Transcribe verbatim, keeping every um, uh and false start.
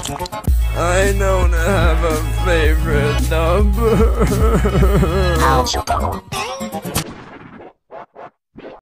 I don't have a favorite number. How's your bubble?